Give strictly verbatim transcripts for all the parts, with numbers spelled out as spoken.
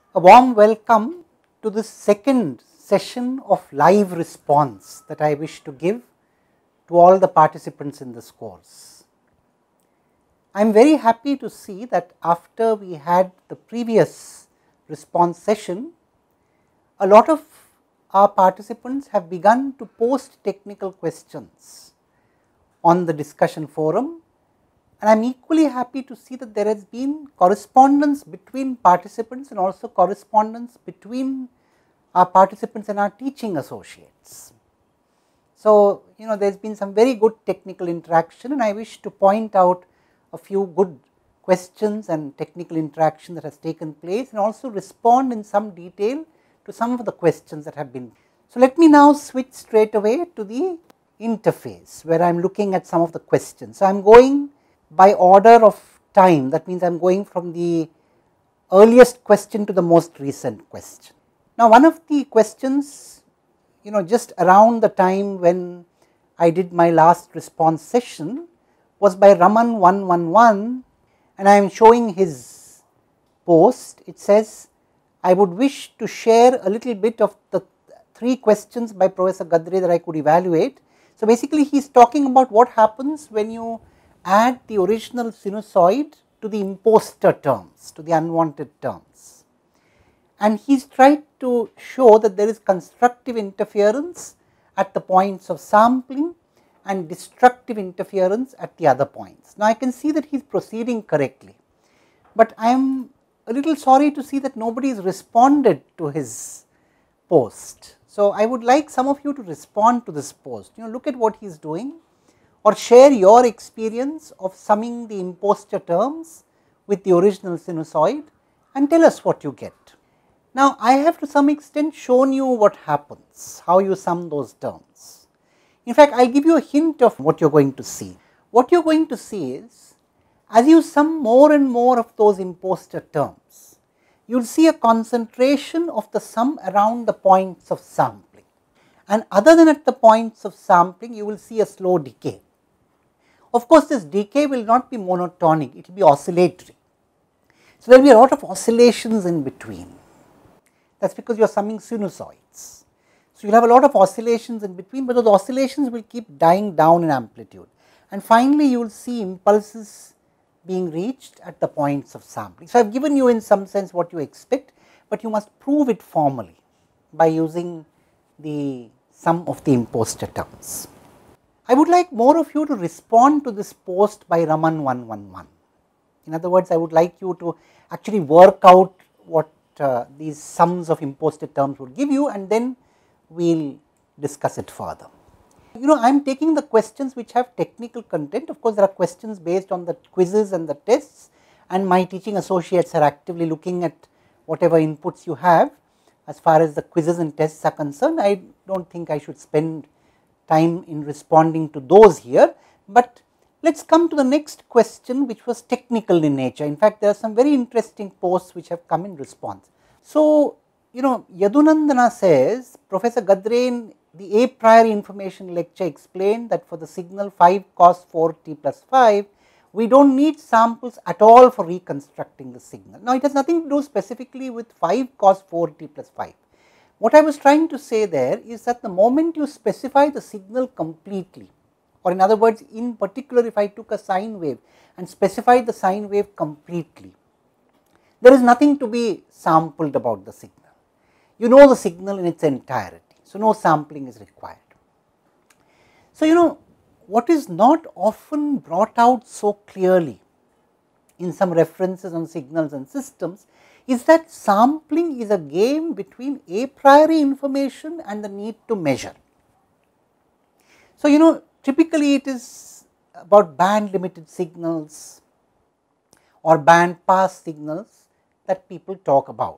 A warm welcome to this second session of live response that I wish to give to all the participants in this course. I am very happy to see that after we had the previous response session, a lot of our participants have begun to post technical questions on the discussion forum, and I am equally happy to see that there has been correspondence between participants and also correspondence between our participants and our teaching associates. So, you know, there has been some very good technical interaction, and I wish to point out a few good questions and technical interaction that has taken place, and also respond in some detail to some of the questions that have been. So, let me now switch straight away to the interface where I am looking at some of the questions. So, I am going by order of time, that means I am going from the earliest question to the most recent question. Now, one of the questions, you know, just around the time when I did my last response session was by Raman one one one, and I am showing his post. It says, I would wish to share a little bit of the three questions by Professor Gadre that I could evaluate. So, basically he is talking about what happens when you add the original sinusoid to the imposter terms, to the unwanted terms. And he is trying to show that there is constructive interference at the points of sampling and destructive interference at the other points. Now, I can see that he is proceeding correctly, but I am a little sorry to see that nobody has responded to his post. So, I would like some of you to respond to this post, you know, look at what he is doing, or share your experience of summing the imposter terms with the original sinusoid and tell us what you get. Now, I have to some extent shown you what happens, how you sum those terms. In fact, I will give you a hint of what you are going to see. What you are going to see is, as you sum more and more of those imposter terms, you will see a concentration of the sum around the points of sampling, and other than at the points of sampling, you will see a slow decay. Of course, this decay will not be monotonic, it will be oscillatory. So, there will be a lot of oscillations in between. That is because you are summing sinusoids. So, you will have a lot of oscillations in between, but those oscillations will keep dying down in amplitude. And finally, you will see impulses being reached at the points of sampling. So, I have given you in some sense what you expect, but you must prove it formally by using the sum of the imposter terms. I would like more of you to respond to this post by Raman one one one. In other words, I would like you to actually work out what uh, these sums of imposter terms would give you, and then we will discuss it further. You know, I am taking the questions which have technical content. Of course, there are questions based on the quizzes and the tests, and my teaching associates are actively looking at whatever inputs you have. As far as the quizzes and tests are concerned, I do not think I should spend time in responding to those here, but let us come to the next question, which was technical in nature. In fact, there are some very interesting posts which have come in response. So, you know, Yadunandana says, Professor Gadre in the a priori information lecture explained that for the signal five cos four t plus five, we do not need samples at all for reconstructing the signal. Now, it has nothing to do specifically with five cos four t plus five. What I was trying to say there is that the moment you specify the signal completely, or in other words, in particular if I took a sine wave and specified the sine wave completely, there is nothing to be sampled about the signal. You know the signal in its entirety, so no sampling is required. So, you know, what is not often brought out so clearly in some references on signals and systems is that sampling is a game between a priori information and the need to measure. So, you know, typically it is about band limited signals or band pass signals that people talk about,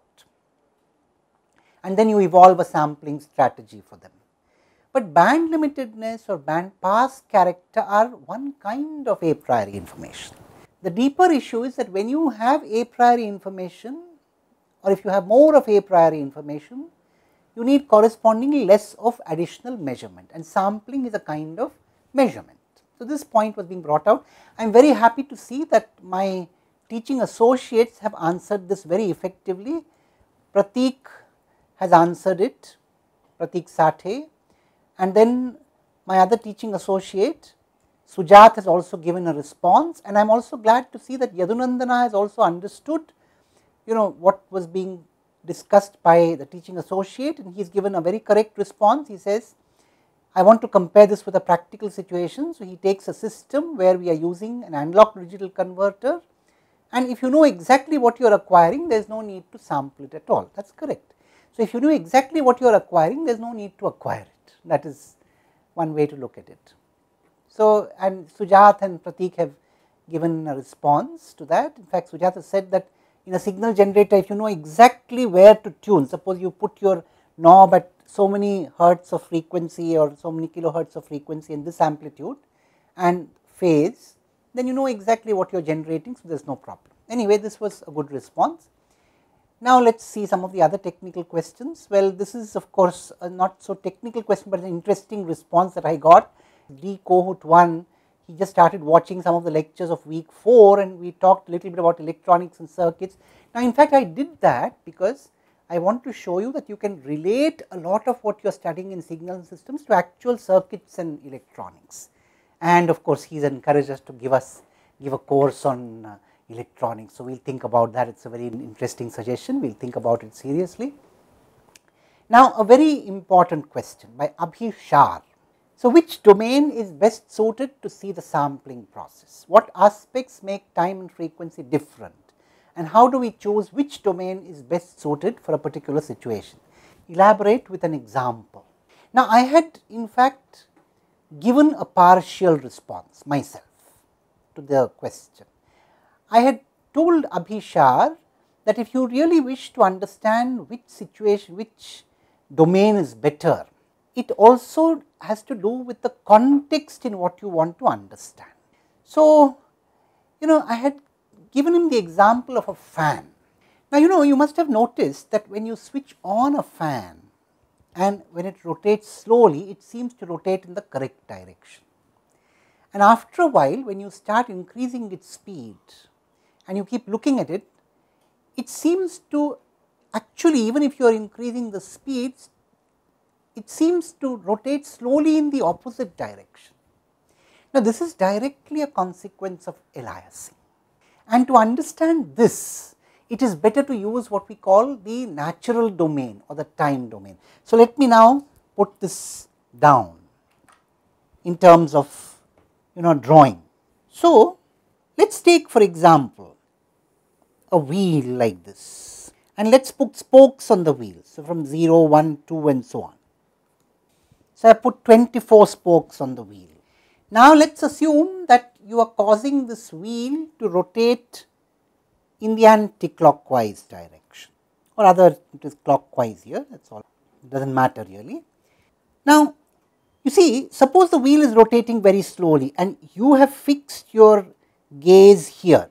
and then you evolve a sampling strategy for them. But band limitedness or band pass character are one kind of a priori information. The deeper issue is that when you have a priori information, or if you have more of a priori information, you need correspondingly less of additional measurement, and sampling is a kind of measurement. So, this point was being brought out. I am very happy to see that my teaching associates have answered this very effectively Pratik has answered it, Pratik Sathe, and then my other teaching associate Sujat has also given a response, and I am also glad to see that Yadunandana has also understood, you know, what was being discussed by the teaching associate, and he has given a very correct response. He says, I want to compare this with a practical situation. So, he takes a system where we are using an analog to digital converter, and if you know exactly what you are acquiring, there is no need to sample it at all. That is correct. So, if you know exactly what you are acquiring, there is no need to acquire it. That is one way to look at it. So, and Sujat and Pratik have given a response to that. In fact, Sujat has said that in a signal generator, if you know exactly where to tune, suppose you put your knob at so many hertz of frequency or so many kilohertz of frequency in this amplitude and phase, then you know exactly what you are generating, so there is no problem. Anyway, this was a good response. Now, let us see some of the other technical questions. Well, this is of course a not so technical question, but an interesting response that I got. D cohort one, he just started watching some of the lectures of week four, and we talked a little bit about electronics and circuits. Now, in fact, I did that because I want to show you that you can relate a lot of what you are studying in signal systems to actual circuits and electronics. And of course, he has encouraged us to give us give a course on uh, electronics. So, we will think about that. It is a very interesting suggestion. We will think about it seriously. Now, a very important question by Abhi Shah. So, which domain is best suited to see the sampling process? What aspects make time and frequency different? And how do we choose which domain is best suited for a particular situation? Elaborate with an example. Now, I had in fact given a partial response myself to the question. I had told Abhishar that if you really wish to understand which situation, which domain is better, it also has to do with the context in what you want to understand. So, you know, I had given him the example of a fan. Now, you know, you must have noticed that when you switch on a fan and when it rotates slowly, it seems to rotate in the correct direction. And after a while, when you start increasing its speed and you keep looking at it, it seems to actually, even if you are increasing the speeds, it seems to rotate slowly in the opposite direction. Now, this is directly a consequence of aliasing. And to understand this, it is better to use what we call the natural domain or the time domain. So, let me now put this down in terms of, you know, drawing. So, let us take for example a wheel like this, and let us put spokes on the wheel. So, from zero, one, two and so on. So, I put twenty-four spokes on the wheel. Now, let us assume that you are causing this wheel to rotate in the anti-clockwise direction, or rather it is clockwise here, that is all, it does not matter really. Now, you see, suppose the wheel is rotating very slowly and you have fixed your gaze here.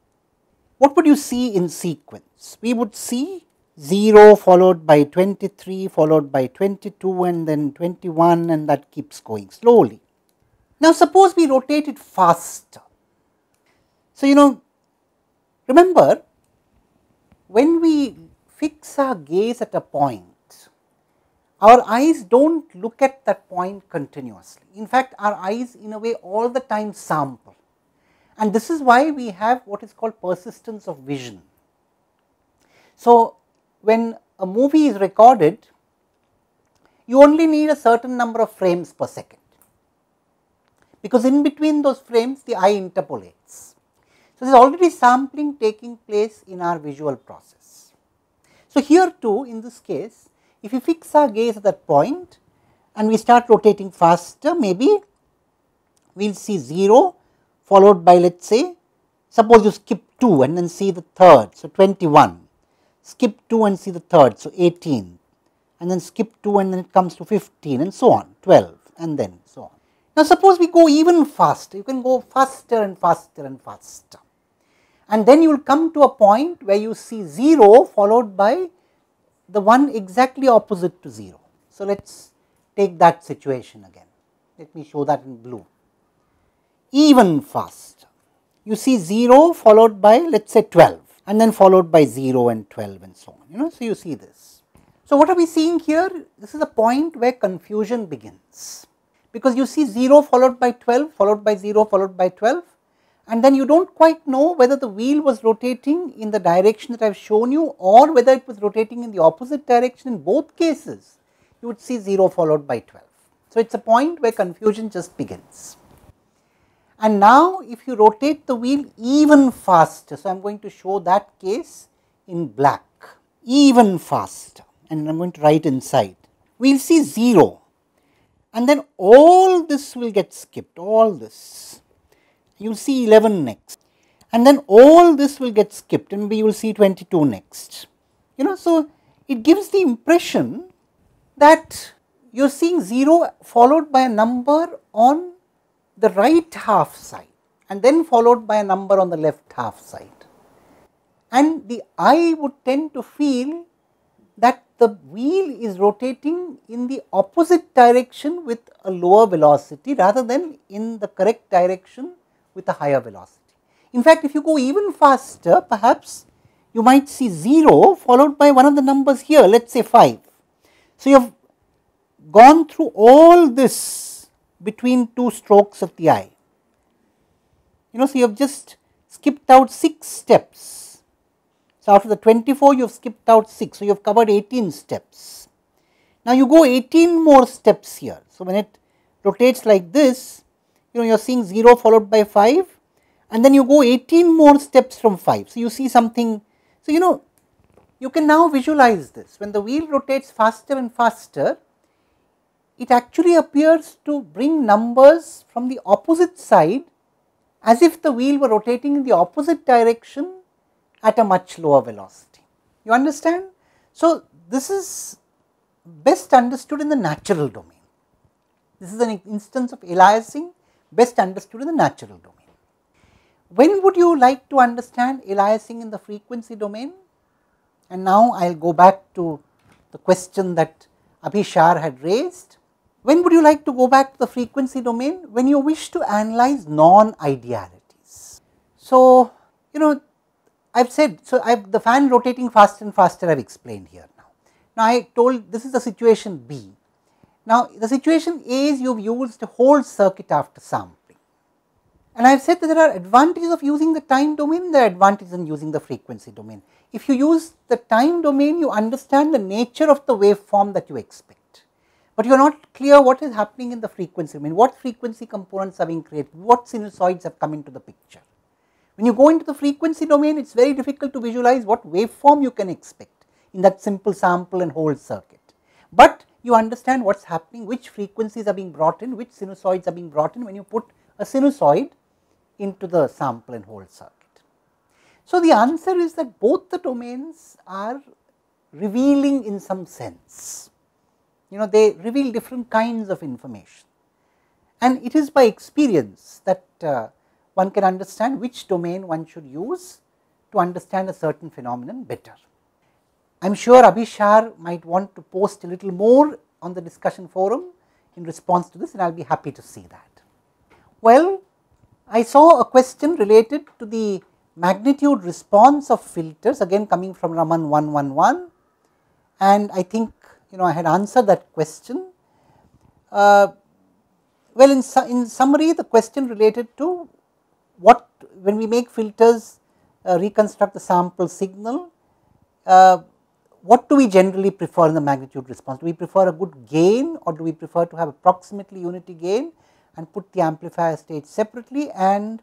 What would you see in sequence? We would see zero followed by twenty-three followed by twenty-two and then twenty-one, and that keeps going slowly. Now, suppose we rotate it faster. So, you know, remember, when we fix our gaze at a point, our eyes do not look at that point continuously. In fact, our eyes in a way all the time sample, and this is why we have what is called persistence of vision. So, when a movie is recorded, you only need a certain number of frames per second, because in between those frames the eye interpolates. So, there is already sampling taking place in our visual process. So, here too in this case, if you fix our gaze at that point and we start rotating faster, maybe we will see zero followed by, let us say, suppose you skip two and then see the third, so twenty-one, skip two and see the third, so eighteen, and then skip two and then it comes to fifteen and so on, twelve and then so on. Now, suppose we go even faster, you can go faster and faster and faster, and then you will come to a point where you see zero followed by the one exactly opposite to zero. So, let us take that situation again. Let me show that in blue. Even faster, you see zero followed by, let us say, twelve. and then followed by zero and twelve and so on, you know. So, you see this. So, what are we seeing here? This is a point where confusion begins, because you see zero followed by twelve, followed by zero, followed by twelve, and then you do not quite know whether the wheel was rotating in the direction that I have shown you or whether it was rotating in the opposite direction. In both cases, you would see zero followed by twelve. So, it is a point where confusion just begins. And now, if you rotate the wheel even faster, so I am going to show that case in black, even faster, and I am going to write inside, we will see zero, and then all this will get skipped, all this, you will see eleven next, and then all this will get skipped, and maybe you will see twenty-two next, you know. So, it gives the impression that you are seeing zero followed by a number on the right half side and then followed by a number on the left half side, and the eye would tend to feel that the wheel is rotating in the opposite direction with a lower velocity rather than in the correct direction with a higher velocity. In fact, if you go even faster, perhaps you might see zero followed by one of the numbers here, let us say five. So, you have gone through all this between two strokes of the eye, you know. So, you have just skipped out six steps. So, after the twenty-four you have skipped out six, so you have covered eighteen steps. Now, you go eighteen more steps here. So, when it rotates like this, you know, you are seeing zero followed by five, and then you go eighteen more steps from five. So, you see something. So, you know, you can now visualize this. When the wheel rotates faster and faster, it actually appears to bring numbers from the opposite side as if the wheel were rotating in the opposite direction at a much lower velocity. You understand? So, this is best understood in the natural domain. This is an instance of aliasing best understood in the natural domain. When would you like to understand aliasing in the frequency domain? And now, I will go back to the question that Abhishar had raised. When would you like to go back to the frequency domain? When you wish to analyze non-idealities. So, you know, I have said, so I have the fan rotating faster and faster I have explained here now. Now, I told this is the situation B. Now, the situation A is you have used a whole circuit after sampling, and I have said that there are advantages of using the time domain, there are advantages in using the frequency domain. If you use the time domain, you understand the nature of the waveform that you expect, but you are not clear what is happening in the frequency domain, what frequency components are being created, what sinusoids have come into the picture. When you go into the frequency domain, it is very difficult to visualize what waveform you can expect in that simple sample and hold circuit, but you understand what is happening, which frequencies are being brought in, which sinusoids are being brought in when you put a sinusoid into the sample and hold circuit. So, the answer is that both the domains are revealing in some sense, you know, they reveal different kinds of information, and it is by experience that uh, one can understand which domain one should use to understand a certain phenomenon better. I am sure Abhishar might want to post a little more on the discussion forum in response to this, and I will be happy to see that. Well, I saw a question related to the magnitude response of filters, again coming from Raman one one one, and I think, you know, I had answered that question. Uh, well, in, su in summary, the question related to what, when we make filters uh, reconstruct the sample signal, uh, what do we generally prefer in the magnitude response? Do we prefer a good gain, or do we prefer to have approximately unity gain and put the amplifier stage separately? And,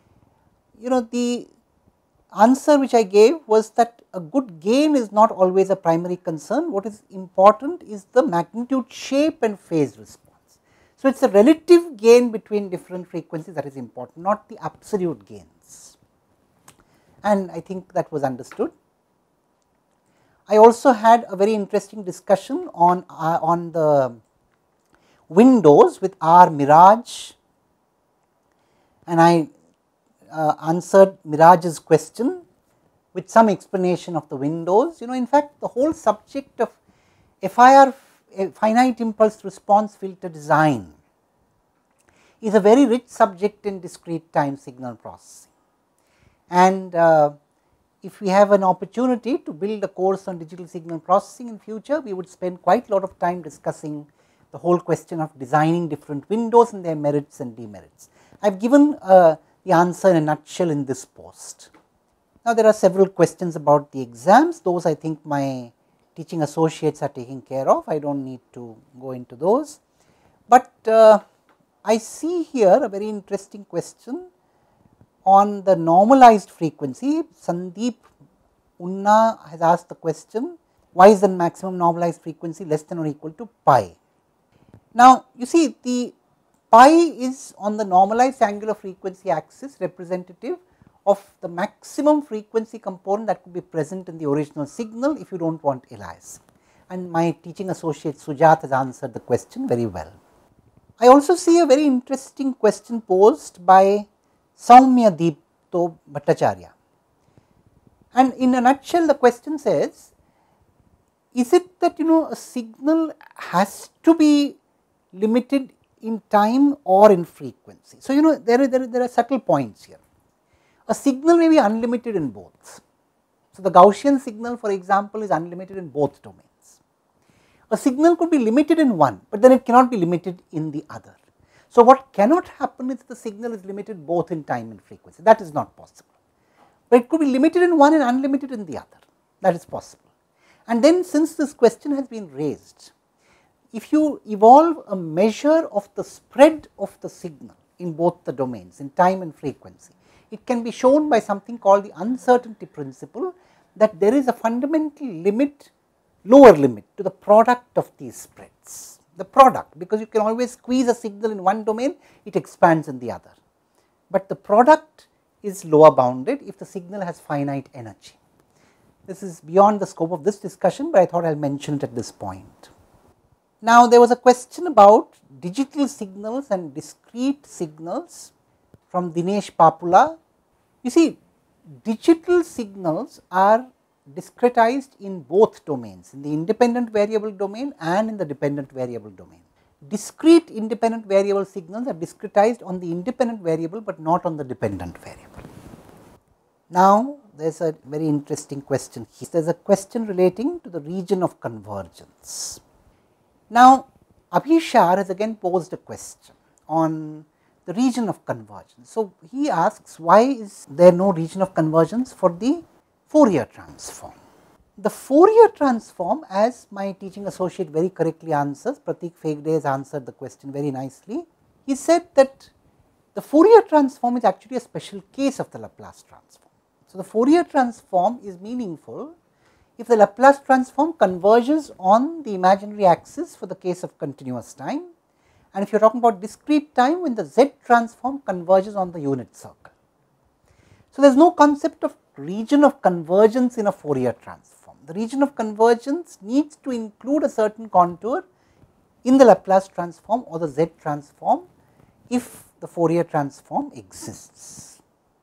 you know, the answer which I gave was that a good gain is not always a primary concern. What is important is the magnitude shape and phase response. So, it is a relative gain between different frequencies that is important, not the absolute gains, and I think that was understood. I also had a very interesting discussion on, uh, on the windows with R Mirage, and I uh, answered Mirage's question with some explanation of the windows. You know, in fact, the whole subject of F I R, finite impulse response filter design, is a very rich subject in discrete time signal processing, and uh, if we have an opportunity to build a course on digital signal processing in future, we would spend quite a lot of time discussing the whole question of designing different windows and their merits and demerits. I have given uh, the answer in a nutshell in this post. Now, there are several questions about the exams, those I think my teaching associates are taking care of, I do not need to go into those. But uh, I see here a very interesting question on the normalized frequency. Sandeep Unna has asked the question, why is the maximum normalized frequency less than or equal to pi? Now, you see the pi is on the normalized angular frequency axis representative of the maximum frequency component that could be present in the original signal if you do not want aliasing, and my teaching associate Sujat has answered the question very well. I also see a very interesting question posed by Saumya Deepto Bhattacharya, and in a nutshell the question says, is it that you know a signal has to be limited in time or in frequency? So, you know there are, there are, there are subtle points here. A signal may be unlimited in both. So, the Gaussian signal for example is unlimited in both domains. A signal could be limited in one, but then it cannot be limited in the other. So, what cannot happen is the signal is limited both in time and frequency, that is not possible, but it could be limited in one and unlimited in the other, that is possible. And then since this question has been raised, if you evolve a measure of the spread of the signal in both the domains in time and frequency, it can be shown by something called the uncertainty principle, that there is a fundamental limit, lower limit to the product of these spreads, the product, because you can always squeeze a signal in one domain, it expands in the other, but the product is lower bounded if the signal has finite energy. This is beyond the scope of this discussion, but I thought I will mention it at this point. Now, there was a question about digital signals and discrete signals from Dinesh Papula. You see, digital signals are discretized in both domains, in the independent variable domain and in the dependent variable domain. Discrete independent variable signals are discretized on the independent variable, but not on the dependent variable. Now, there is a very interesting question here. There is a question relating to the region of convergence. Now, Abhishar has again posed a question on the region of convergence. So, he asks, why is there no region of convergence for the Fourier transform? The Fourier transform, as my teaching associate very correctly answers, Pratik Phegde has answered the question very nicely. He said that the Fourier transform is actually a special case of the Laplace transform. So, the Fourier transform is meaningful if the Laplace transform converges on the imaginary axis for the case of continuous time, and if you are talking about discrete time, when the Z transform converges on the unit circle. So, there is no concept of region of convergence in a Fourier transform. The region of convergence needs to include a certain contour in the Laplace transform or the Z transform if the Fourier transform exists.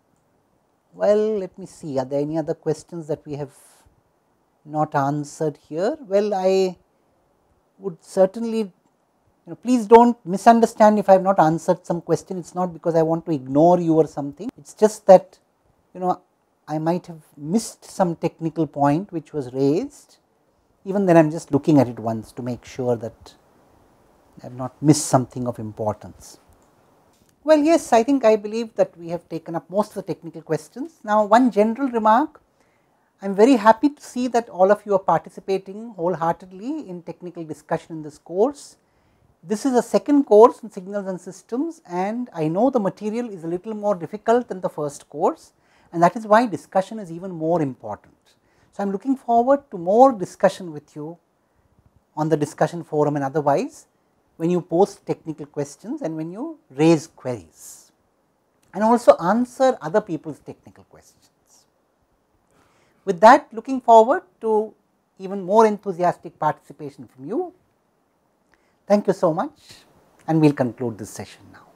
Well, let me see, are there any other questions that we have not answered here? Well, I would certainly, you know, please do not misunderstand if I have not answered some question. It is not because I want to ignore you or something, it is just that, you know, I might have missed some technical point which was raised. Even then I am just looking at it once to make sure that I have not missed something of importance. Well, yes, I think I believe that we have taken up most of the technical questions. Now, one general remark, I am very happy to see that all of you are participating wholeheartedly in technical discussion in this course. This is a second course in signals and systems, and I know the material is a little more difficult than the first course, and that is why discussion is even more important. So, I am looking forward to more discussion with you on the discussion forum and otherwise when you post technical questions and when you raise queries, and also answer other people's technical questions. With that, looking forward to even more enthusiastic participation from you. Thank you so much, and we will conclude this session now.